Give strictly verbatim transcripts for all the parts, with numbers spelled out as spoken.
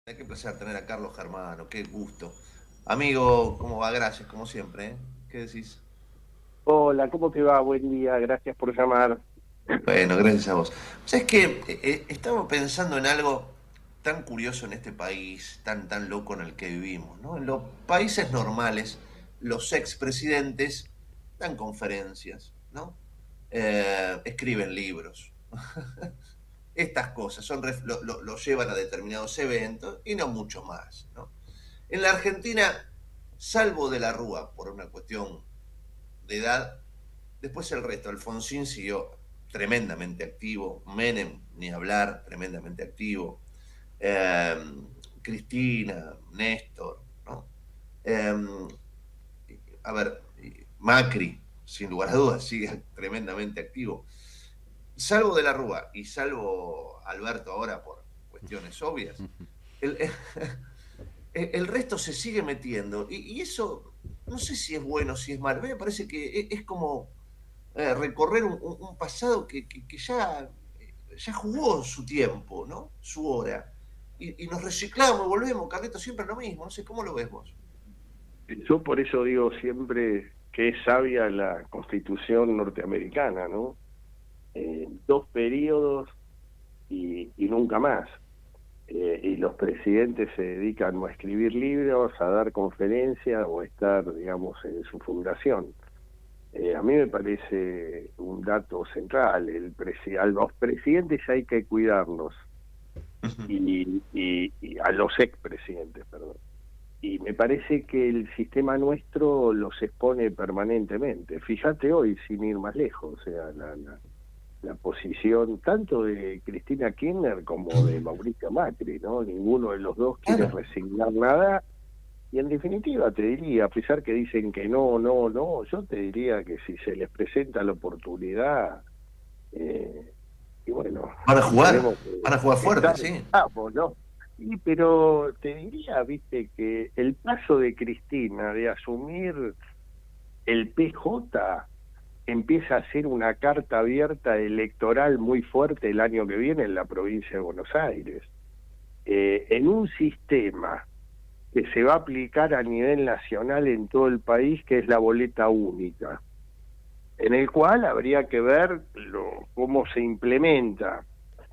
Qué placer tener a Carlos Germano, qué gusto. Amigo, ¿cómo va? Gracias, como siempre, ¿eh? ¿Qué decís? Hola, ¿cómo te va? Buen día, gracias por llamar. Bueno, gracias a vos. ¿Sabes qué? Eh, eh, estaba pensando en algo tan curioso en este país, tan, tan loco en el que vivimos, ¿no? En los países normales, los expresidentes dan conferencias, ¿no? Eh, escriben libros. Estas cosas son ref- lo, lo- lo llevan a determinados eventos y no mucho más, ¿no? En la Argentina, salvo de la Rúa por una cuestión de edad, después el resto, Alfonsín siguió tremendamente activo, Menem, ni hablar, tremendamente activo, eh, Cristina, Néstor, ¿no? Eh, a ver, Macri, sin lugar a dudas, sigue tremendamente activo. Salvo de la Rúa y salvo Alberto ahora por cuestiones obvias, el, el resto se sigue metiendo. Y, y, eso, no sé si es bueno, si es malo. Me parece que es, es como eh, recorrer un, un, un pasado que, que, que, ya, ya jugó su tiempo, ¿no? Su hora. Y, y nos reciclamos, volvemos, Carleto, siempre lo mismo. No sé, ¿cómo lo ves vos? Yo por eso digo siempre que es sabia la Constitución norteamericana, ¿no? Eh, dos periodos y, y nunca más. Eh, y los presidentes se dedican o a escribir libros, a dar conferencias o a estar, digamos, en su fundación. Eh, a mí me parece un dato central. El presi a los presidentes hay que cuidarlos y, y, y a los expresidentes, perdón. Y me parece que el sistema nuestro los expone permanentemente. Fíjate hoy, sin ir más lejos, o sea, la, la, la posición tanto de Cristina Kirchner como de Mauricio Macri, ¿no? Ninguno de los dos quiere Claro. resignar nada. Y en definitiva te diría, a pesar que dicen que no, no, no, yo te diría que si se les presenta la oportunidad, eh, y bueno, Van a y jugar, tenemos van a jugar que fuerte, estar, sí. vamos, ¿no? Y pero te diría, viste, que el paso de Cristina de asumir el P J empieza a ser una carta abierta electoral muy fuerte el año que viene en la provincia de Buenos Aires. Eh, en un sistema que se va a aplicar a nivel nacional en todo el país, que es la boleta única, en el cual habría que ver lo, cómo se implementa,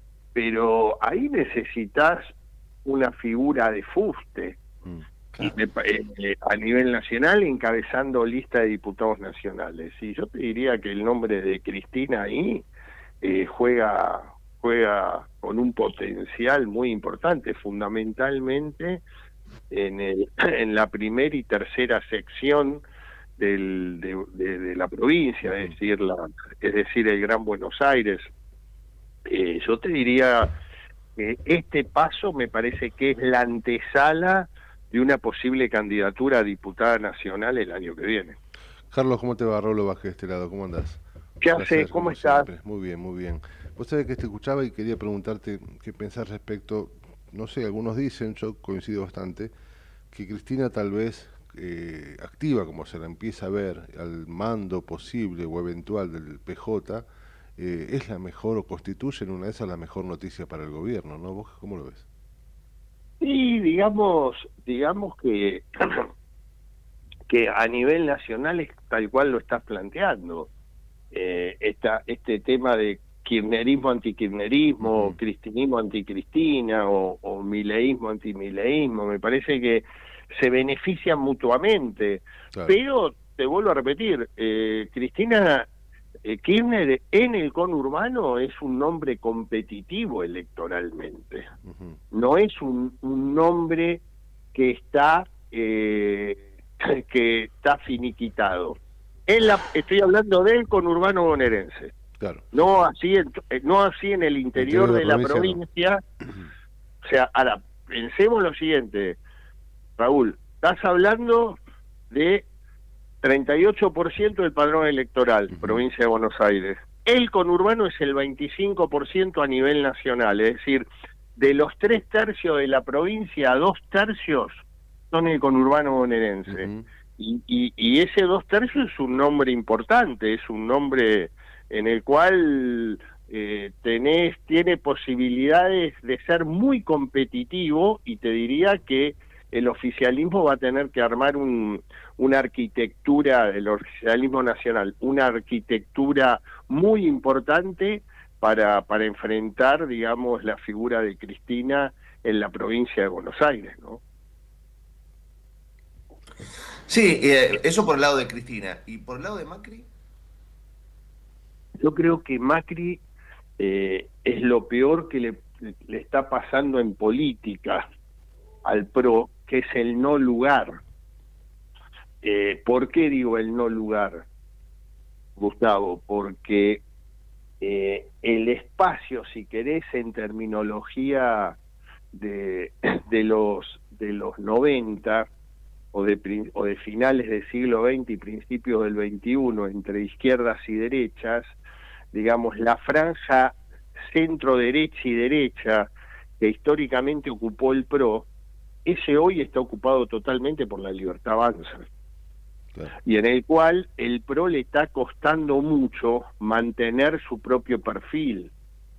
pero ahí necesitas una figura de fuste Mm, y claro. me, eh, a nivel nacional encabezando lista de diputados nacionales. Y yo te diría que el nombre de Cristina ahí eh, juega juega con un potencial muy importante, fundamentalmente en, el, en la primera y tercera sección del, de, de, de la provincia, es Ujú. decir, la, es decir, el Gran Buenos Aires. Eh, yo te diría que este paso me parece que es la antesala de una posible candidatura a diputada nacional el año que viene. Carlos, ¿cómo te va? Rolo Vázquez de este lado, ¿cómo andás? ¿Qué haces? Placer, ¿Cómo como estás? siempre. Muy bien, muy bien. Vos sabés que te escuchaba y quería preguntarte qué pensás respecto, no sé, algunos dicen, yo coincido bastante, que Cristina tal vez eh, activa, como se la empieza a ver, al mando posible o eventual del P J, eh, es la mejor o constituye en una de esas la mejor noticia para el gobierno, ¿no? ¿Vos cómo lo ves? Y digamos, digamos que, que a nivel nacional es tal cual lo estás planteando. Eh, esta, este tema de kirchnerismo antikirchnerismo, Ujú. cristinismo anticristina o, o mileísmo antimileísmo, me parece que se benefician mutuamente. Claro. Pero te vuelvo a repetir, eh, Cristina eh, Kirchner en el conurbano es un nombre competitivo electoralmente, Ujú. no es un, un nombre que está eh, que está finiquitado. En la, estoy hablando del conurbano bonaerense, Claro, sí, no sí. así en, eh, no así en el El interior interior de la de la provincia no. provincia. O sea, ahora pensemos lo siguiente, Raúl, estás hablando de treinta y ocho por ciento del padrón electoral, Ujú. provincia de Buenos Aires. El conurbano es el veinticinco por ciento a nivel nacional, es decir, de los tres tercios de la provincia, dos tercios son el conurbano bonaerense. Ujú. Y, y, y ese dos tercios es un nombre importante, es un nombre en el cual eh, tenés, tiene posibilidades de ser muy competitivo, y te diría que el oficialismo va a tener que armar un, una arquitectura, el oficialismo nacional, una arquitectura muy importante para, para enfrentar, digamos, la figura de Cristina en la provincia de Buenos Aires, ¿no? Sí, eh, eso por el lado de Cristina. ¿Y por el lado de Macri? Yo creo que Macri eh, es lo peor que le, le está pasando en política al P R O, que es el no lugar. Eh, ¿Por qué digo el no lugar, Gustavo? Porque eh, el espacio, si querés, en terminología de, de los de los noventa o de, o de finales del siglo veinte y principios del veintiuno, entre izquierdas y derechas, digamos, la franja centro-derecha y derecha que históricamente ocupó el P R O, ese hoy está ocupado totalmente por la Libertad Avanza. Claro. Y en el cual el P R O le está costando mucho mantener su propio perfil.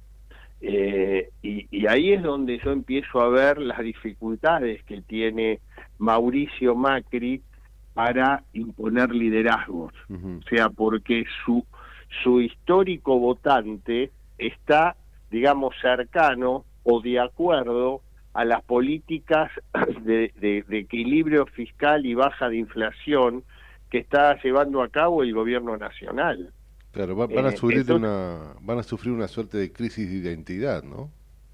Eh, y, y ahí es donde yo empiezo a ver las dificultades que tiene Mauricio Macri para imponer liderazgos. Uh-huh. O sea, porque su, su histórico votante está, digamos, cercano o de acuerdo a las políticas de, de, de equilibrio fiscal y baja de inflación que está llevando a cabo el gobierno nacional. Claro, van, van a sufrir eh, entonces, una, van a sufrir una suerte de crisis de identidad, ¿no?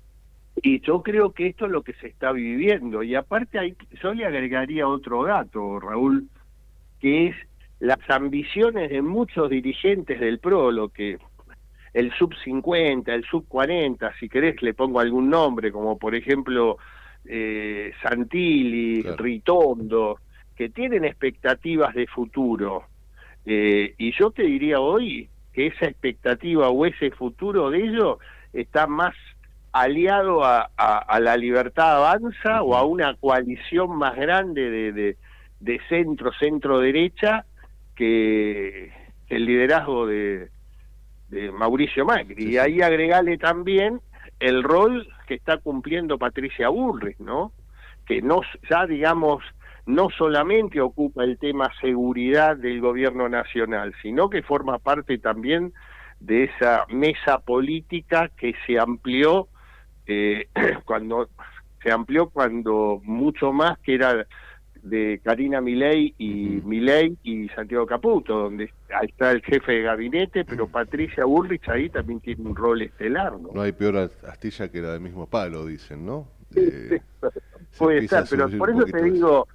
Y yo creo que esto es lo que se está viviendo. Y aparte, hay, yo le agregaría otro dato, Raúl, que es las ambiciones de muchos dirigentes del P R O, lo que el sub cincuenta, el sub cuarenta, si querés le pongo algún nombre, como por ejemplo eh, Santilli, claro. Ritondo, que tienen expectativas de futuro. Eh, y yo te diría hoy que esa expectativa o ese futuro de ellos está más aliado a, a, a la Libertad Avanza uh-huh. o a una coalición más grande de, de, de centro, centro-derecha que, que el liderazgo de, de Mauricio Macri. Sí, sí. Y ahí agregale también el rol que está cumpliendo Patricia Bullrich, ¿no? Que no, ya digamos, no solamente ocupa el tema seguridad del gobierno nacional, sino que forma parte también de esa mesa política que se amplió eh, cuando se amplió cuando mucho más que era de Karina Milei y uh-huh. Milei y Santiago Caputo, donde ahí está el jefe de gabinete, pero Patricia Bullrich ahí también tiene un rol estelar, ¿no? No hay peor astilla que la del mismo palo, dicen, ¿no? Eh, Puede ser, pero por eso te digo,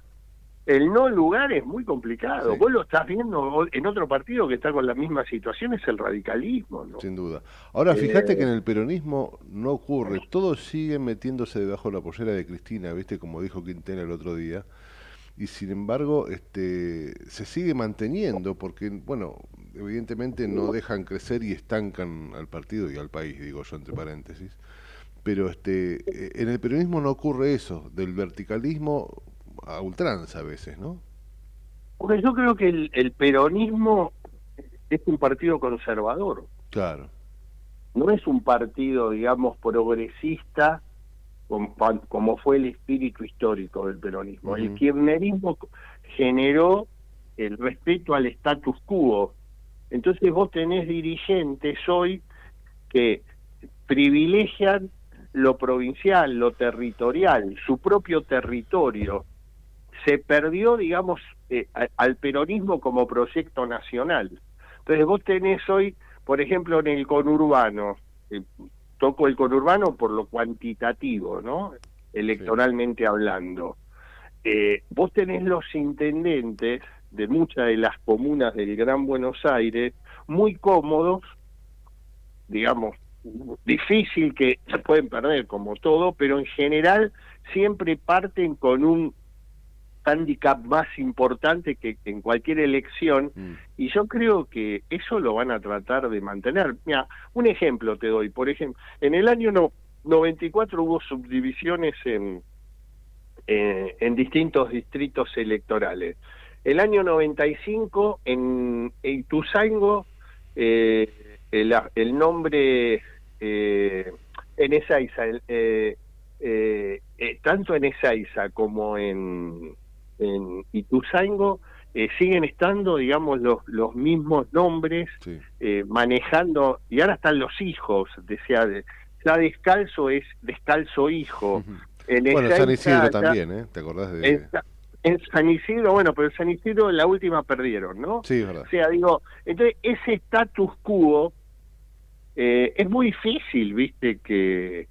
el no lugar es muy complicado. Sí. Vos lo estás viendo en otro partido que está con la misma situación, es el radicalismo, ¿no? Sin duda. Ahora, fíjate eh... que en el peronismo no ocurre. Todos siguen metiéndose debajo de la pollera de Cristina, ¿viste? Como dijo Quintela el otro día. Y sin embargo, este, se sigue manteniendo porque, bueno, evidentemente no dejan crecer y estancan al partido y al país, digo yo entre paréntesis. Pero este, en el peronismo no ocurre eso, del verticalismo a ultranza a veces, ¿no? Porque yo creo que el, el peronismo es un partido conservador. Claro. No es un partido, digamos, progresista como, como fue el espíritu histórico del peronismo. Uh-huh. El kirchnerismo generó el respeto al status quo. Entonces vos tenés dirigentes hoy que privilegian lo provincial, lo territorial, su propio territorio. Se perdió, digamos, eh, al peronismo como proyecto nacional. Entonces vos tenés hoy, por ejemplo, en el conurbano, eh, toco el conurbano por lo cuantitativo, ¿no? Electoralmente sí. hablando. Eh, vos tenés los intendentes de muchas de las comunas del Gran Buenos Aires muy cómodos, digamos, difícil que se pueden perder como todo, pero en general siempre parten con un hándicap más importante que en cualquier elección, mm. y yo creo que eso lo van a tratar de mantener. Mira, un ejemplo te doy, por ejemplo, en el año no, noventa y cuatro hubo subdivisiones en, eh, en distintos distritos electorales. El año noventa y cinco en, en Ituzaingó, eh, el, el nombre eh, en Ezeiza, eh, eh, eh, tanto en Ezeiza como en, en Ituzaingó, eh, siguen estando, digamos, los, los mismos nombres, sí. eh, manejando, y ahora están los hijos, decía, de, ya Descalzo es Descalzo hijo. Uh-huh. En bueno, Ezeiza, San Isidro ya, también, ¿eh? ¿Te acordás de...? En, en San Isidro, bueno, pero en San Isidro la última perdieron, ¿no? Sí, es verdad. O sea, digo, entonces ese status quo eh, es muy difícil, viste, que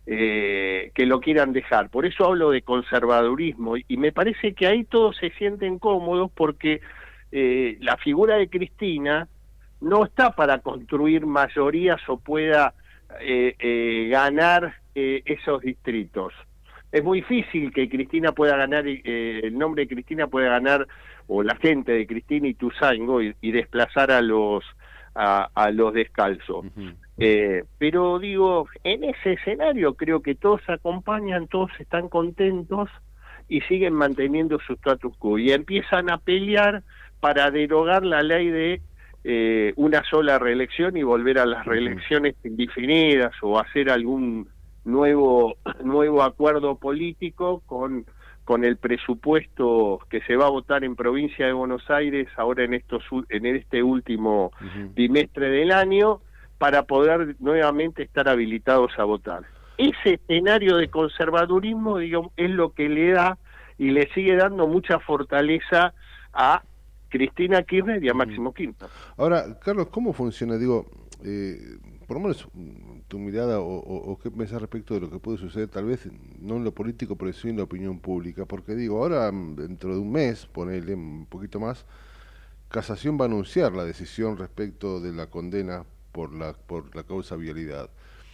eh, que lo quieran dejar. Por eso hablo de conservadurismo, y, y me parece que ahí todos se sienten cómodos porque eh, la figura de Cristina no está para construir mayorías o pueda eh, eh, ganar eh, esos distritos. Es muy difícil que Cristina pueda ganar, eh, el nombre de Cristina pueda ganar, o la gente de Cristina Ituzaingó, y, y desplazar a los a, a los Descalzos. Uh-huh. Eh, pero digo, en ese escenario creo que todos acompañan, todos están contentos y siguen manteniendo su status quo, y empiezan a pelear para derogar la ley de eh, una sola reelección y volver a las reelecciones uh-huh. indefinidas, o hacer algún nuevo nuevo acuerdo político con con el presupuesto que se va a votar en provincia de Buenos Aires ahora en estos en este último uh-huh. bimestre del año, para poder nuevamente estar habilitados a votar. Ese escenario de conservadurismo, digamos, es lo que le da y le sigue dando mucha fortaleza a Cristina Kirchner y a Máximo Kirchner. Ahora, Carlos, ¿cómo funciona? Digo, eh, por lo menos tu mirada o, o, o qué pensás respecto de lo que puede suceder, tal vez no en lo político, pero sí en la opinión pública, porque digo, ahora dentro de un mes, ponele un poquito más, Casación va a anunciar la decisión respecto de la condena por la por la causa vialidad.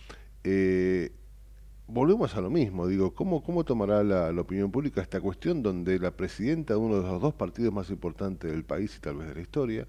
Eh, volvemos a lo mismo, digo, ¿cómo, cómo tomará la, la opinión pública esta cuestión donde la presidenta de uno de los dos partidos más importantes del país y tal vez de la historia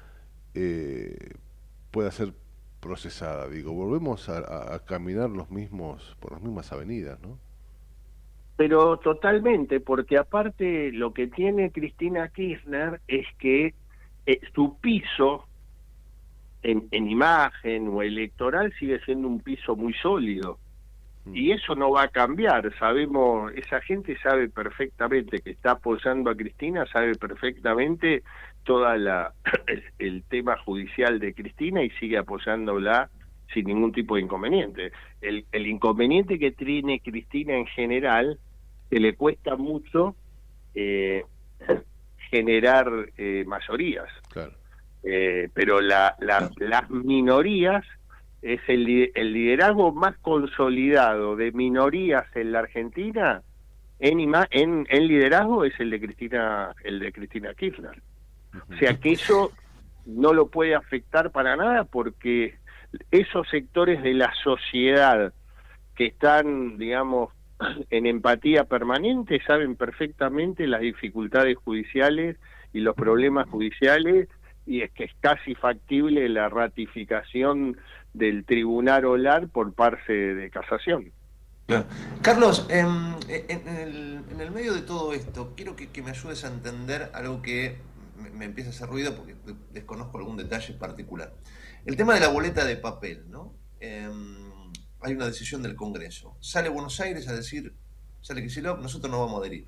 eh, pueda ser procesada? Digo, volvemos a, a, a caminar los mismos por las mismas avenidas, ¿no? Pero totalmente, porque aparte lo que tiene Cristina Kirchner es que eh, su piso en, en imagen o electoral sigue siendo un piso muy sólido, mm. y eso no va a cambiar. Sabemos, esa gente sabe perfectamente que está apoyando a Cristina, sabe perfectamente toda la el, el tema judicial de Cristina y sigue apoyándola sin ningún tipo de inconveniente. El, el inconveniente que tiene Cristina en general, que le cuesta mucho eh, generar eh, mayorías. Claro. Eh, pero la, la, las minorías es el, el liderazgo más consolidado de minorías en la Argentina. En, en, en liderazgo es el de Cristina, el de Cristina Kirchner. O sea que eso no lo puede afectar para nada, porque esos sectores de la sociedad que están, digamos, en empatía permanente saben perfectamente las dificultades judiciales y los problemas judiciales, y es que es casi factible la ratificación del tribunal oral por parte de Casación. Claro. Carlos, eh, en, el, en el medio de todo esto, quiero que, que me ayudes a entender algo que me, me empieza a hacer ruido porque desconozco algún detalle particular. El tema de la boleta de papel, ¿no? Eh, hay una decisión del Congreso. Sale Buenos Aires a decir, sale Kicillof, nosotros no vamos a adherir.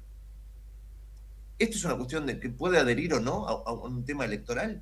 ¿Esto es una cuestión de que puede adherir o no a, a un tema electoral?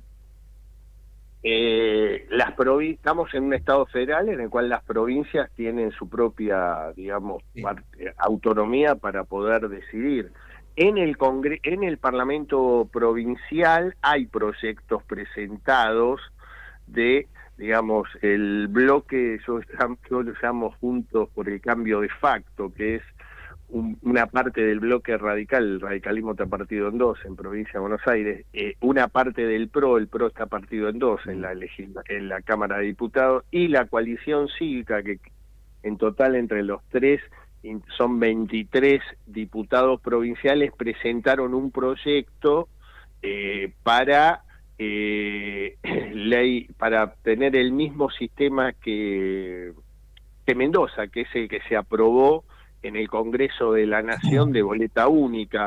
Eh, las provi estamos en un estado federal en el cual las provincias tienen su propia, digamos, sí. autonomía para poder decidir. En el Congre en el Parlamento provincial hay proyectos presentados de, digamos, el bloque, yo, yo lo llamo Juntos por el Cambio de Facto, que es un, una parte del bloque radical. El radicalismo está partido en dos en provincia de Buenos Aires, eh, una parte del PRO, el PRO está partido en dos en la, en la Cámara de Diputados, y la coalición cívica, que en total entre los tres son veintitrés diputados provinciales, presentaron un proyecto eh, para eh, ley para tener el mismo sistema que, que Mendoza, que es el que se aprobó en el Congreso de la Nación, de boleta única.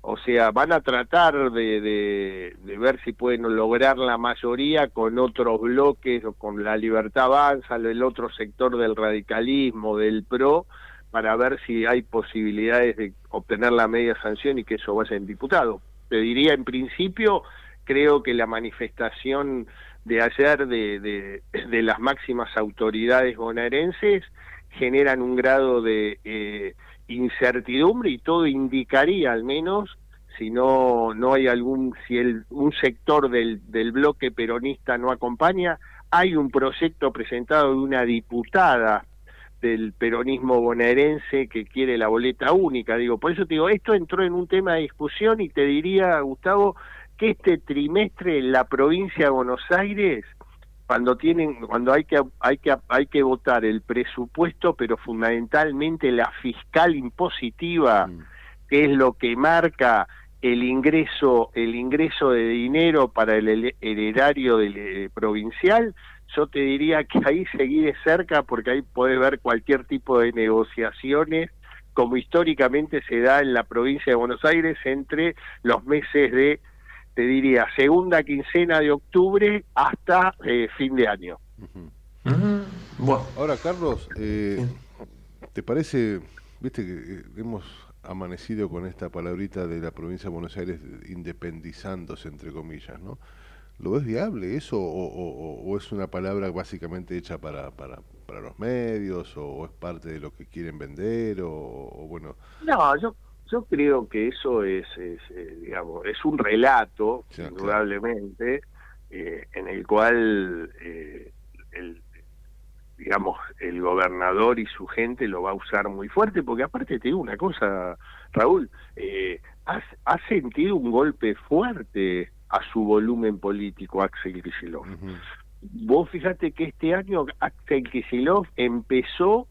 O sea, van a tratar de, de, de ver si pueden lograr la mayoría con otros bloques, o con la Libertad Avanza, el otro sector del radicalismo, del P R O, para ver si hay posibilidades de obtener la media sanción y que eso vaya en diputado. Te diría, en principio, creo que la manifestación de ayer de, de, de las máximas autoridades bonaerenses generan un grado de eh, incertidumbre, y todo indicaría, al menos, si no no hay algún, si el, un sector del, del bloque peronista no acompaña, hay un proyecto presentado de una diputada del peronismo bonaerense que quiere la boleta única. Digo, por eso te digo, esto entró en un tema de discusión, y te diría, Gustavo, que este trimestre en la provincia de Buenos Aires, cuando tienen, cuando hay que hay que hay que votar el presupuesto, pero fundamentalmente la fiscal impositiva, mm. que es lo que marca el ingreso el ingreso de dinero para el, el erario del eh, provincial, yo te diría que ahí seguí de cerca, porque ahí podés ver cualquier tipo de negociaciones, como históricamente se da en la provincia de Buenos Aires entre los meses de, te diría, segunda quincena de octubre hasta eh, fin de año. Uh-huh. Uh-huh. Bueno. Ahora, Carlos, eh, ¿te parece, viste que hemos amanecido con esta palabrita de la provincia de Buenos Aires independizándose, entre comillas, ¿no? ¿Lo ves viable eso, o, o, o es una palabra básicamente hecha para, para, para los medios, o, o es parte de lo que quieren vender, o, o bueno? No, yo yo creo que eso es, es eh, digamos, es un relato, sí, indudablemente, claro. eh, en el cual eh, el, digamos, el gobernador y su gente lo va a usar muy fuerte, porque aparte te digo una cosa, Raúl, eh, ha, ha sentido un golpe fuerte a su volumen político Axel Kicillof. Uh-huh. Vos fíjate que este año Axel Kicillof empezó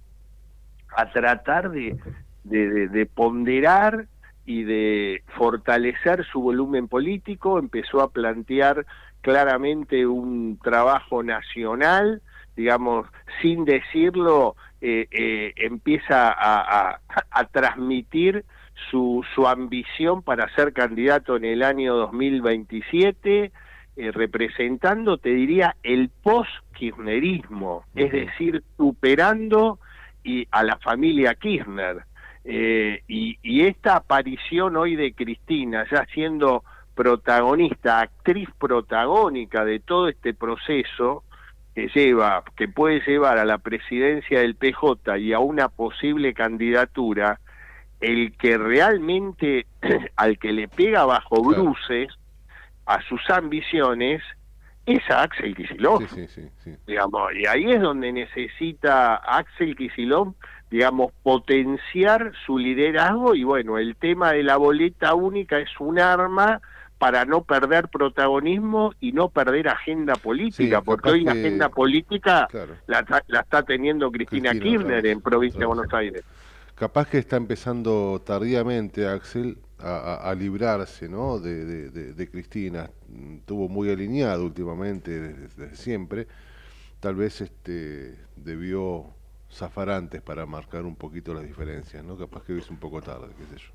a tratar de, de, de, de ponderar y de fortalecer su volumen político, empezó a plantear claramente un trabajo nacional, digamos, sin decirlo, eh, eh, empieza a, a, a transmitir su, su ambición para ser candidato en el año dos mil veintisiete, eh, representando, te diría, el post-kirchnerismo, uh-huh. es decir, superando y a la familia Kirchner. Eh, y, y esta aparición hoy de Cristina, ya siendo protagonista, actriz protagónica de todo este proceso, que lleva, que puede llevar a la presidencia del P J y a una posible candidatura, el que realmente, al que le pega bajo bruces a sus ambiciones, es a Axel Kicillof. Sí, sí, sí, sí. Digamos, y ahí es donde necesita Axel Kicillof, digamos, potenciar su liderazgo, y bueno, el tema de la boleta única es un arma para no perder protagonismo y no perder agenda política, sí, porque hoy que... la agenda política claro. la, la está teniendo Cristina, Cristina Kirchner en provincia de Buenos Aires. Capaz que está empezando tardíamente Axel a, a, a librarse, ¿no?, de, de, de, de Cristina. Estuvo muy alineado últimamente, desde, desde siempre. Tal vez este debió zafar antes para marcar un poquito las diferencias, ¿no? Capaz que es un poco tarde, qué sé yo.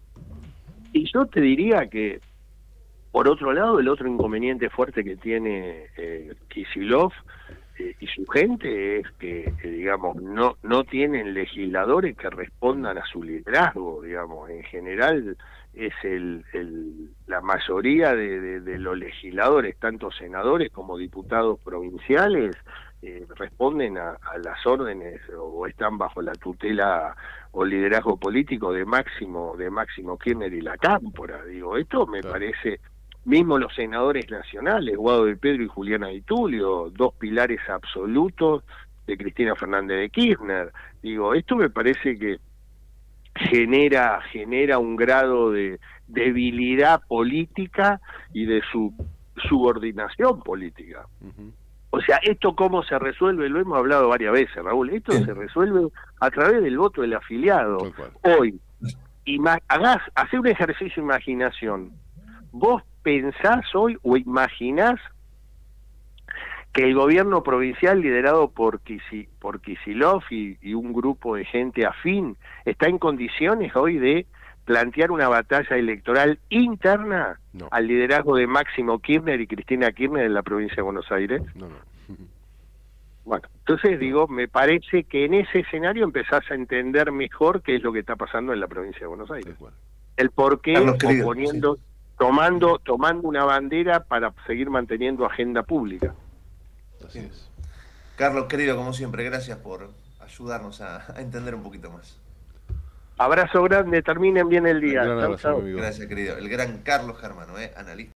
Y yo te diría que, por otro lado, el otro inconveniente fuerte que tiene eh, Kicillof eh, y su gente es que, que, digamos, no no tienen legisladores que respondan a su liderazgo, digamos. En general es el, el la mayoría de, de, de los legisladores, tanto senadores como diputados provinciales, eh, responden a, a las órdenes o están bajo la tutela o liderazgo político de Máximo de Máximo Kirchner y la Cámpora. Digo, esto me claro. parece... Mismo los senadores nacionales, Guado de Pedro y Juliana Di Tulio, dos pilares absolutos de Cristina Fernández de Kirchner. Digo, esto me parece que genera genera un grado de debilidad política y de su subordinación política. Uh-huh. O sea, ¿esto cómo se resuelve? Lo hemos hablado varias veces, Raúl. Esto sí. se resuelve a través del voto del afiliado. Hoy, ima- hagás, hacé un ejercicio de imaginación. ¿Vos pensás hoy o imaginás que el gobierno provincial liderado por Kisi, por Kicillof y, y un grupo de gente afín está en condiciones hoy de plantear una batalla electoral interna No. al liderazgo de Máximo Kirchner y Cristina Kirchner en la provincia de Buenos Aires? No, no. Bueno, entonces digo, me parece que en ese escenario empezás a entender mejor qué es lo que está pasando en la provincia de Buenos Aires. El por qué Carlos, querido, oponiendo, sí. tomando, tomando una bandera para seguir manteniendo agenda pública. Así es. Carlos, querido, como siempre, gracias por ayudarnos a, a entender un poquito más. Abrazo grande, terminen bien el día. Un gran Chau, abrazo, chau. amigo. Gracias, querido. El gran Carlos Germano, ¿eh? Analista.